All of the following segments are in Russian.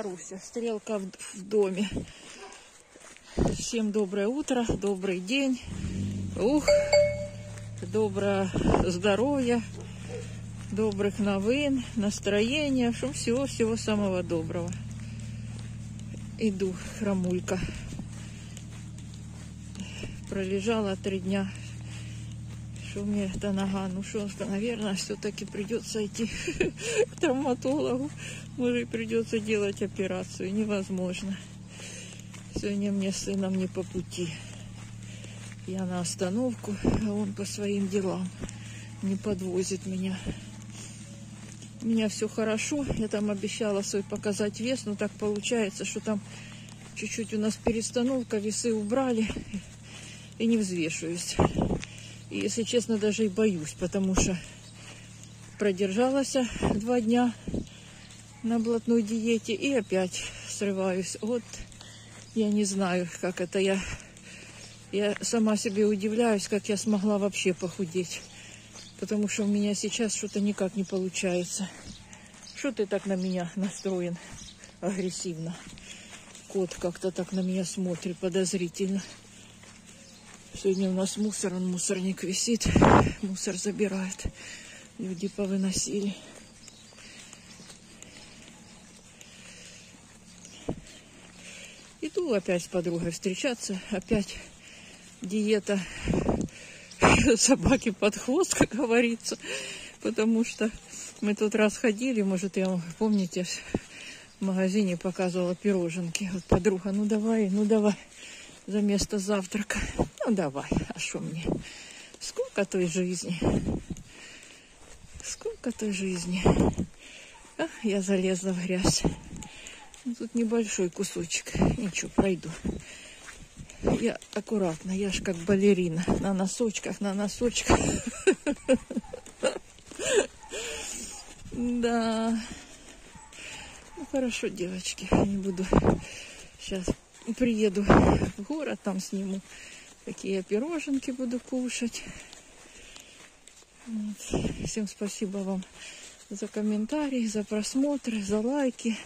Маруся, стрелка в доме. Всем доброе утро, добрый день. Доброго здоровья, добрых новин, настроения, всего самого доброго. Иду, хромулька. Пролежала 3 дня. Что мне эта нога? Ну что, наверное, все-таки придется идти к травматологу. Может, придется делать операцию. Невозможно. Сегодня мне с сыном не по пути. Я на остановку, а он по своим делам. Не подвозит меня. У меня все хорошо. Я там обещала свой показать вес, но так получается, что там чуть-чуть у нас перестановка, весы убрали и не взвешиваюсь. И, если честно, даже и боюсь, потому что продержалась 2 дня на блатной диете и опять срываюсь. Вот я не знаю, как это я сама себе удивляюсь, как я смогла вообще похудеть. Потому что у меня сейчас что-то никак не получается. Что ты так на меня настроен агрессивно? Кот как-то так на меня смотрит подозрительно. Сегодня у нас мусор, мусорник висит, мусор забирает. Люди повыносили. Иду опять с подругой встречаться, опять диета собаки под хвост, как говорится. Потому что мы тут раз ходили, может, я, помните, в магазине показывала пироженки. Вот подруга, ну давай, за место завтрака. Ну давай, а что мне? Сколько той жизни? Сколько той жизни? А, я залезла в грязь. Ну, тут небольшой кусочек. Ничего, пройду. Я аккуратно, я ж как балерина. На носочках. Да. Ну хорошо, девочки. Я не буду. Сейчас приеду в город, там сниму. Какие пироженки буду кушать. Вот. Всем спасибо вам за комментарии, за просмотры, за лайки.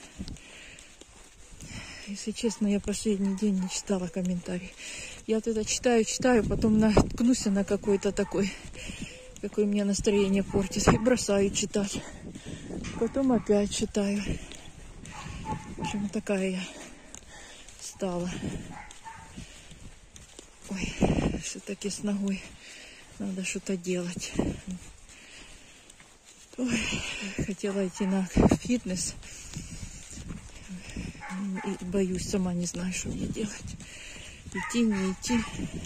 Если честно, я последний день не читала комментарии. Я вот это читаю, потом наткнусь на какой-то такой, какое у меня настроение портит, и бросаю читать. Потом опять читаю. В общем, такая я стала. Ой, все-таки с ногой надо что-то делать. Ой, хотела идти на фитнес. И боюсь, сама не знаю, что мне делать. Идти, не идти.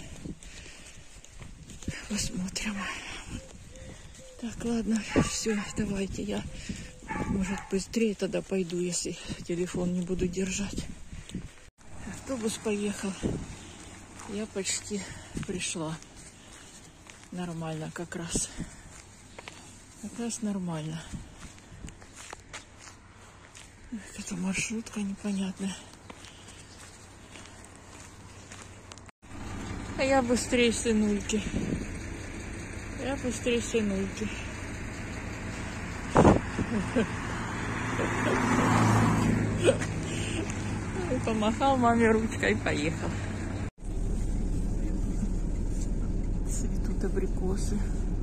Посмотрим. Так, ладно, все, давайте я, может, быстрее тогда пойду, если телефон не буду держать. Автобус поехал. Я почти пришла. Нормально как раз. Как раз нормально. Это маршрутка непонятная. А я быстрее сынульки. Помахал маме ручкой и поехал. Цветут абрикосы.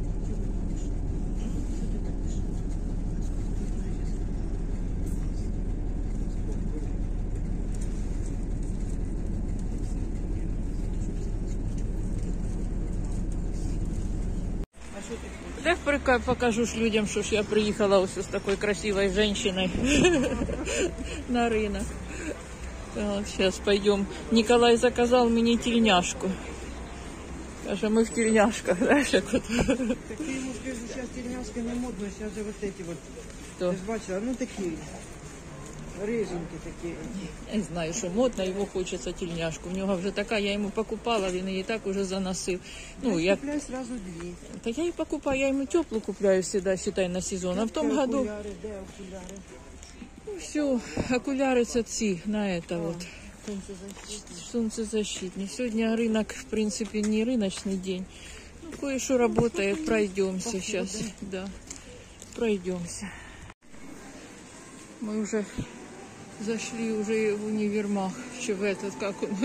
Да покажу ж людям, что ж я приехала с такой красивой женщиной на рынок. Вот, сейчас пойдем. Николай заказал мне тельняшку. Даже мы в тельняшках, знаешь, как вот. Так ты ему скажи, сейчас тельняшка не модно, сейчас же вот эти вот. Что? Ты ж бачила, ну такие. Рыженькие такие. Я не знаю, что модно, его хочется тельняшку. У него уже такая, я ему покупала, он и так уже заносил. Ну, я купляю сразу 2. Да я и покупаю, я ему теплую купляю всегда, считай, на сезон. А в том году... Окуляры, да, окуляры. Ну, все, окуляры цацы на это вот. Солнцезащитный. Солнцезащитный. Сегодня рынок, в принципе, не рыночный день. Ну, кое-что работает, пройдемся сейчас. Да, пройдемся. Мы уже Зашли уже в универмаг, в этот, как он,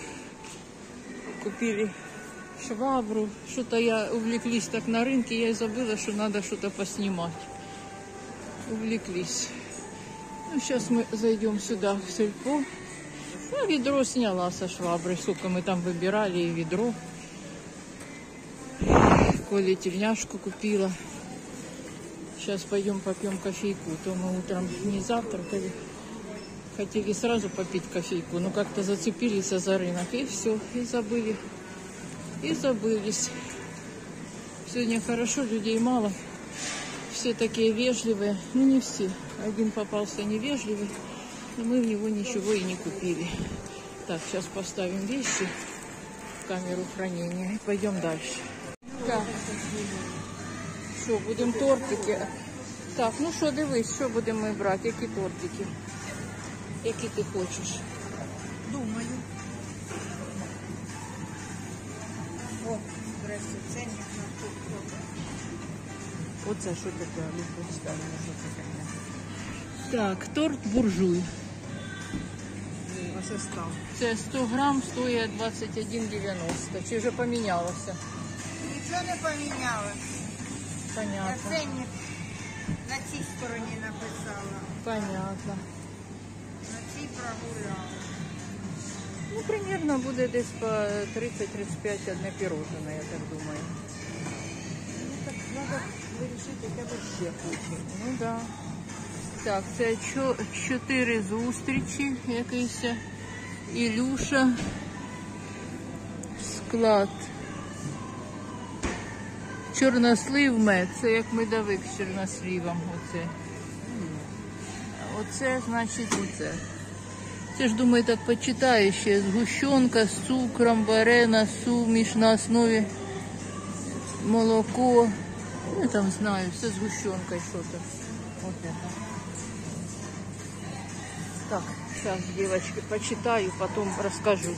купили швабру. Что-то я увлеклись так на рынке, я и забыла, что надо что-то поснимать. Увлеклись. Ну, сейчас мы зайдем сюда, в сельпо. Ну, ведро сняла со швабры. Сколько мы там выбирали, и ведро. Коле тельняшку купила. Сейчас пойдем попьем кофейку. То мы утром не завтракали. Хотели сразу попить кофейку, но как-то зацепились за рынок. И все, и забыли. И забылись. Сегодня хорошо, людей мало. Все такие вежливые. Ну, не все. Один попался невежливый, но мы в него ничего и не купили. Так, сейчас поставим вещи в камеру хранения и пойдем дальше. Так, що, будемо тортики. Так, ну що, дивись, що будемо ми брати, які тортики? Які ти хочеш? Думаю. О, здрасте, ценник на тут. Оце що таке, так, торт буржуй. А состав? Це 100 грам стоїть 21,90. Чи вже помінялося? Нічого не помінялося. На Понятно. ценник на цій стороні написала, Понятно. на цій прогуляла. Ну, примерно буде десь по 30-35 одне пирожне, я так думаю. Ну так треба вирішити, яке ви ще хочете. Ну да. Так, це 4 зустрічі якийсь. Ілюша. Склад. Чорнослив мед. Це як медовик з чорнослівом. Оце. Оце, значить, оце. Це ж, думаю, так почитаю ще. Згущенка з цукром, варена, суміш на основі молоко. Я там знаю, все згущенкою що-то. Вот это. Так, сейчас, девочки, почитаю, потом расскажу.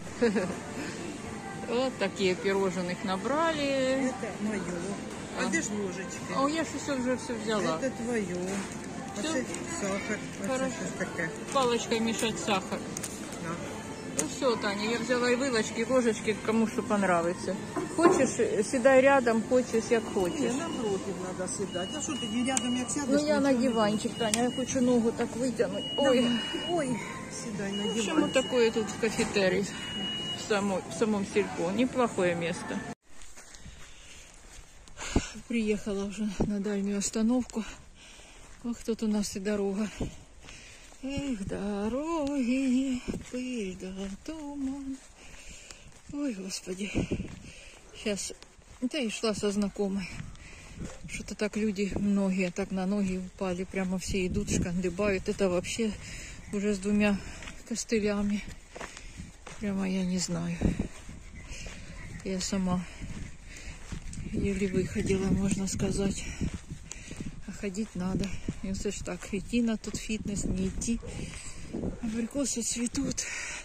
Вот такие пирожных набрали. Это моє. А де ж ложечки? А я же уже все взяла. Це твоє. А Всё? це сахар. А це Хорошо. щось таке. Палочкой мешать сахар. Да. Ну все, Таня, я взяла и вилочки, и ложечки, кому что понравится. Хочешь, седай рядом, хочешь, як Ні, хочешь. напротив треба сідати. А що тоді рядом як сядеш? Ну я на нічого не диванчик, Таня, я хочу ногу так вытянуть. буде. Ой. Давай. Ой, сідай на В общем, диван. вот такое тут в кафетерии, в самом сельпо. Неплохое место. Приехала уже на дальнюю остановку. Ох, тут у нас и дорога. Эх, дороги, пыль да туман. Ой, Господи. Сейчас, да и шла со знакомой. Что-то так люди, многие так на ноги упали. Прямо все идут, шкандыбают. Это вообще уже с 2 костылями. Прямо я не знаю. Я сама еле выходила, можно сказать. А ходить надо. И все ж так, идти на тот фитнес, не идти. Абрикосы цветут.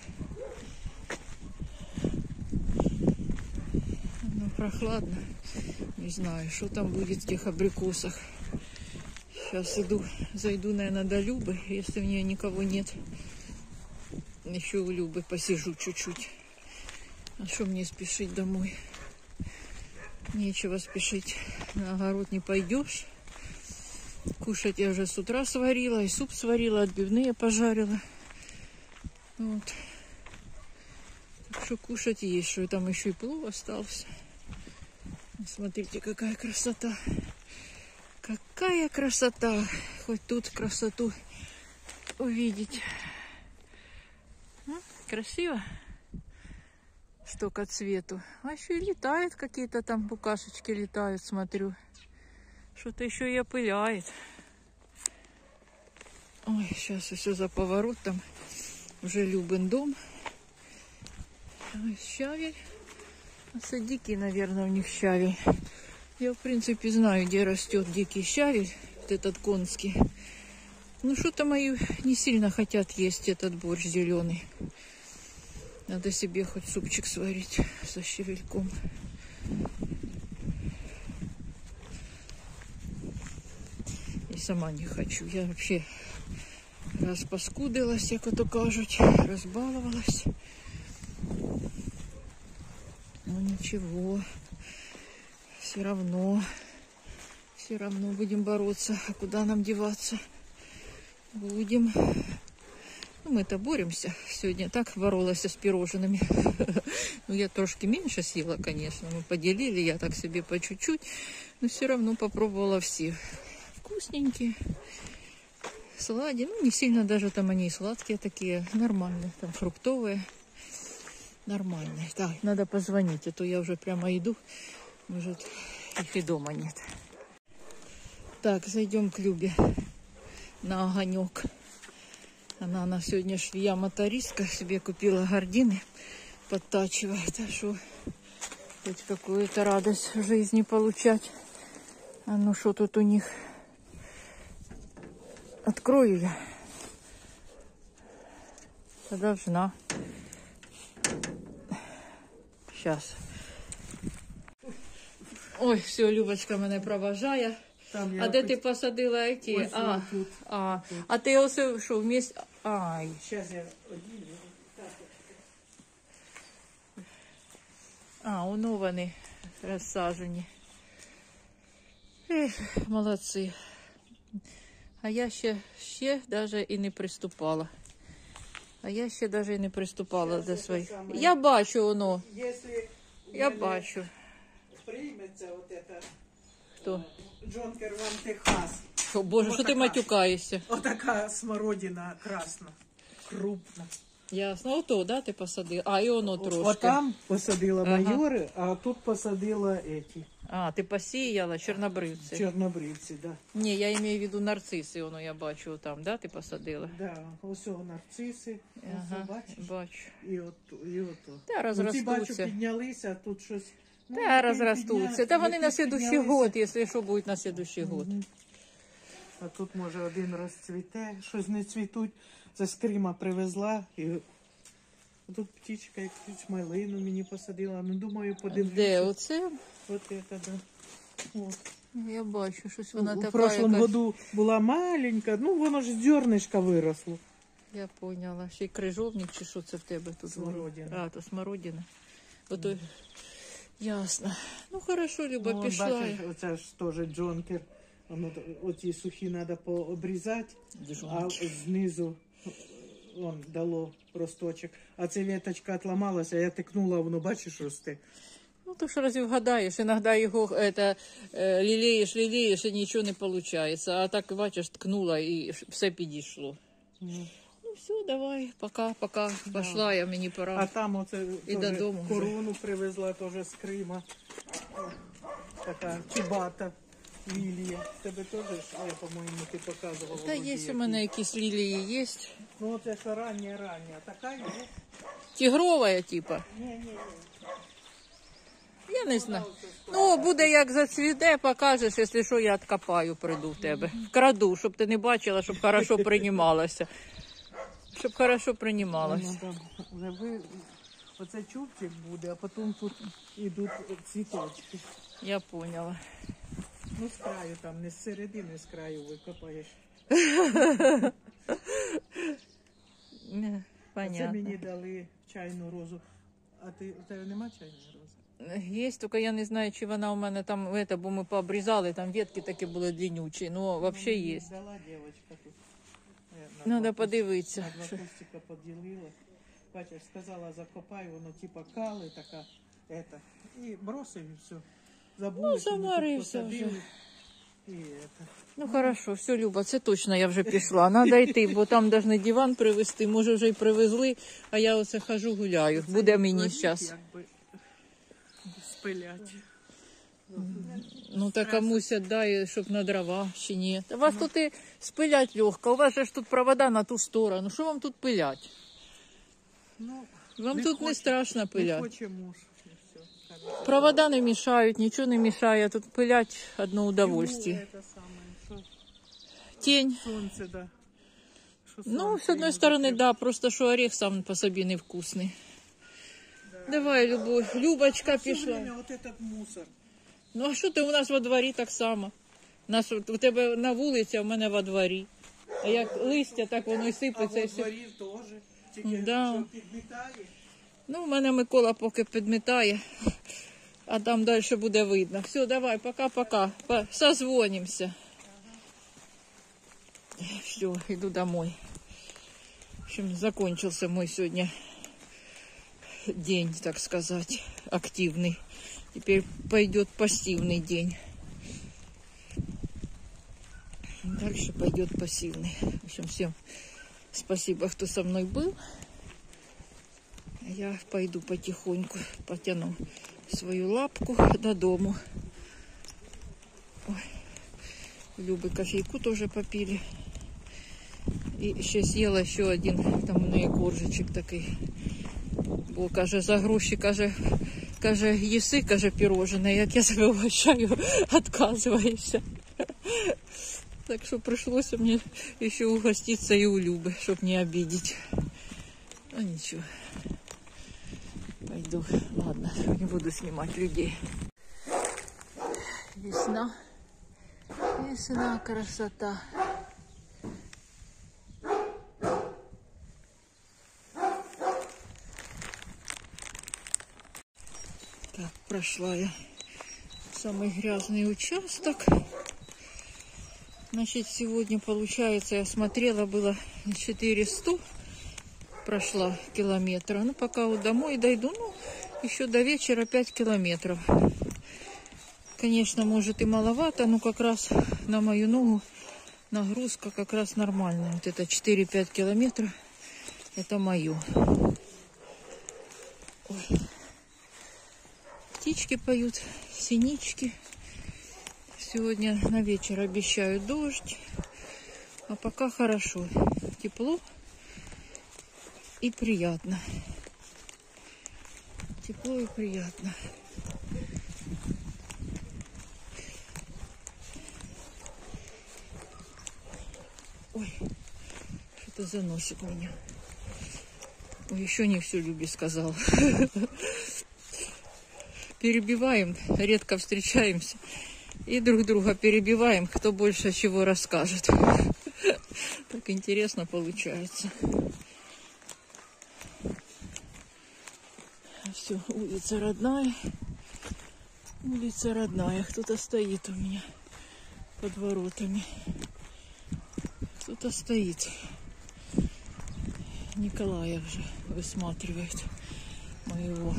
Ну, прохладно. Не знаю, что там будет в тех абрикосах. Сейчас зайду, наверное, до Любы. Если в нее никого нет, еще у Любы посижу чуть-чуть. А что мне спешить домой? Нечего спешить. На огород не пойдешь. Кушать я уже с утра сварила. И суп сварила, отбивные пожарила. Вот. Так что кушать есть. Что там еще и плов остался. Смотрите, какая красота. Какая красота. Хоть тут красоту увидеть. Красиво. Столько цвету. А еще и летают какие-то там букашечки летают, смотрю. Что-то еще и опыляет. Ой, сейчас все за поворотом. Уже Любин дом. Ой, щавель. Это дикий, наверное, у них щавель. Я, в принципе, знаю, где растет дикий щавель. Вот этот конский. Ну, что-то мои не сильно хотят есть этот борщ зеленый. Надо себе хоть супчик сварить со щавельком. И сама не хочу. Я вообще Розпаскудилась, як ото кажуть, розбалувалась. Ну ничего, все равно будем бороться. А куда нам деваться? Будем. Ну, мы-то боремся. Сегодня так боролась с пирожными. Ну, я трошки меньше съела, конечно. Мы поделили, я так себе по чуть-чуть. Но все равно попробовала все. Вкусненькие. Сладкие. Ну, не сильно даже там они и сладкие такие. Нормальные. Там фруктовые. Нормальные. Так, надо позвонить. А то я уже прямо иду. Может, их и дома нет. Так, зайдем к Любе на огонек. Она на сегодня швея-мотористка. Себе купила гардины. Подтачивает. А что? Хоть какую-то радость в жизни получать. А ну что тут у них? Открою я. Должна. Сейчас. Ой, все, Любочка мене проважає. А де ти посадила ці? А ти ось що, вместе? Ай. Зараз я одію. Воно вони розсаджені. Молодці. А я ще навіть і не приступала. До своїх. Я бачу воно. Я бачу. Прийметься от это. Хто? Джонкер Ван Техас. О, Боже, що ти матюкаєшся? Отака смородина красна, крупна. Ясно. Ото, да, ти посадила? І воно трошки. Отам посадила майори, а тут посадила эти. Ти посіяла чорнобривці. Чорнобривці, да. Ні, я маю в виду нарциси, воно я бачу там, да, ти посадила? Да, ось нарциси, ось бачиш? Бачу. І ото. Та розростуться. Ці, бачу, піднялися, а тут щось... Та розростуться. Та вони на слідущий год, якщо що, будуть на слідущий год. А тут, може, один розцвіте, щось не цвітуть. Це з Крима привезла. І тут птічка якусь малину мені посадила. Ну, думаю, подивлюся. Де оце? От це, да. От. Я бачу, щось вона така. У прошлому году була маленька, ну воно ж з зернишка виросло. Я поняла. Ще й крижовник, чи що це в тебе тут? Смородина. То смородина. Ото... Ясно. Ну, хорошо, Люба, пішла. Бачиш, оце ж теж джонкер. Оці сухі треба пообрізати, а знизу дало росточок. А ця веточка отламалася, я тикнула, воно, бачиш, росте. Ну, то ж разве вгадаєш, іноді його лілеєш, і нічого не виходить. А так, бачиш, ткнула і все підійшло. Ну, все, давай, пока, пошла, я, мені пора. А там оце і додому корону вже привезла теж з Крима. Така чубата лілія. Тебе теж, я, по-моєму, ти показувала. Та є у мене якісь лілії, є. Ну, це ж рання. Така є. Тигрова, типа? Ні. Я не знаю. Ну, буде як зацвіте, покажеш, якщо що, я откопаю, прийду в тебе. Вкраду, щоб ти не бачила, щоб хорошо приймалося. Щоб хорошо приймалося. Оце чубчик буде, а потім тут йдуть цвіточки. Я поняла. Ну, з краю там, не з середини, з краю викопаєш. Понятно. Це мені дали чайну розу. А у тебе нема чайної рози? Є, тільки я не знаю, чи вона у мене там, бо ми пообрізали, там ветки такі були длиннючі, ну, взагалі є. Дала дівчинка тут. Треба подивитися. На два кустика поділила. Бачиш, сказала, закопай, воно типа кали така, і бросив, і все. Забули, Ну, замарився вже. І это. Ну, хорошо, все, Люба, це точно я вже пішла. Надо йти, бо там повинні диван привезти, може вже й привезли, а я оце хожу гуляю. Буде мені зараз. Спилять. Ну, так комусь віддай, щоб на дрова, чи ні. У вас тут і спилять легко, у вас же ж тут провода на ту сторону. Що вам тут пилять? Ну, Вам тут не страшно Не пилять. хоче муж. І все. Провода не мешают, ничего не мешает. Тут пылять одно удовольствие. Це саме, що Тень. сонце, да. Що Ну, сонце с одной йому стороны, таке. да, просто что орех сам по себе невкусный. Давай, Любовь. Любочка Все пішла. время вот этот мусор. Ну, а що ти у нас во дворі так само? У тебе на вулиці, а в мене во дворі. А як листя, так воно і А сипеться. І во все. дворі теж. Тільки Да. що підмітає. Ну, в мене Микола поки підмітає, а там далі буде видно. Все, давай, пока-пока. Созвонимся. Все, иду домой. В общем, закончился мой сегодня день, так сказать, активный. Теперь пойдет пассивный день. Дальше пойдет пассивный. В общем, всем спасибо, кто со мной был. Я пойду потихоньку, потяну свою лапку до дому. Ой. Любы кофейку тоже попили. І ще з'їла ще один, там у неї коржичок такий. Бо, каже, за гроші, каже, їси, каже, пірожне, як я тебе вгощаю, відказуєшся. Так що прийшлося мені ще угоститися і у Люби, щоб не обидеть. Ну нічого. Пойду. Ладно, не буду снимать людей. Весна. Весна, красота. Так, прошла я самый грязный участок. Значит, сегодня, получается, я смотрела, было 400 прошла километра. Ну, пока вот домой дойду, ну, еще до вечера 5 километров. Конечно, может и маловато, но как раз на мою ногу нагрузка как раз нормальная. Вот это 4-5 километров, это мое. Ой. Птички поют, синички. Сегодня на вечер обещают дождь. А пока хорошо. Тепло и приятно. Тепло и приятно. Ой, что-то заносит меня. Ой, еще не все Любе сказал. Перебиваем, редко встречаемся. И друг друга перебиваем, кто больше чего расскажет. Так интересно получается. Все, улица родная. Улица родная. Кто-то стоит у меня под воротами. Кто-то стоит. Николая уже высматривает моего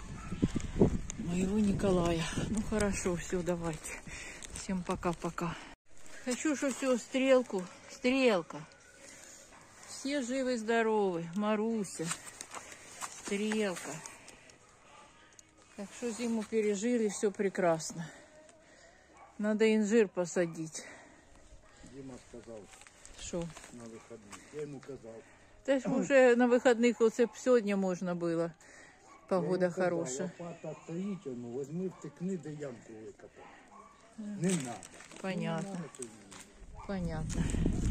Николая. Ну хорошо, все, давайте. Всем пока-пока. Хочу, что все, стрелка. Все живы-здоровы. Маруся, стрелка. Так что зиму пережили, все прекрасно. Надо инжир посадить. Дима сказал, Что? на выходных. Я ему сказал. Та ж уже на выходных, оце б сьогодні можна було. Погода хорошая. Лопата стоїть, ну, возьми, втикни, де ямку викопав. Не надо. Понятно. Не надо. Понятно.